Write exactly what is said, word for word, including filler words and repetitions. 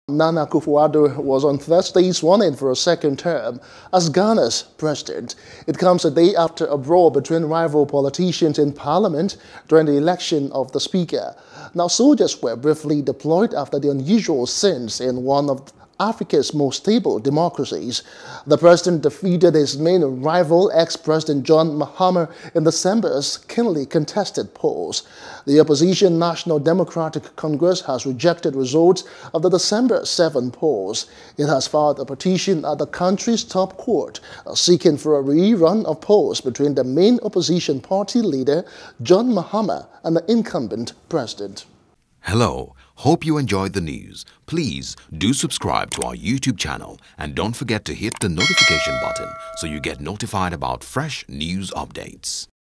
Nana Akufo-Addo was on Thursday sworn in for a second term as Ghana's president. It comes a day after a brawl between rival politicians in parliament during the election of the speaker. Now, soldiers were briefly deployed after the unusual scenes in one of Africa's most stable democracies. The president defeated his main rival, ex-President John Mahama, in December's keenly contested polls. The opposition National Democratic Congress has rejected results of the December seventh polls. It has filed a petition at the country's top court, seeking for a rerun of polls between the main opposition party leader, John Mahama, and the incumbent president. Hello, hope you enjoyed the news. Please do subscribe to our YouTube channel and don't forget to hit the notification button so you get notified about fresh news updates.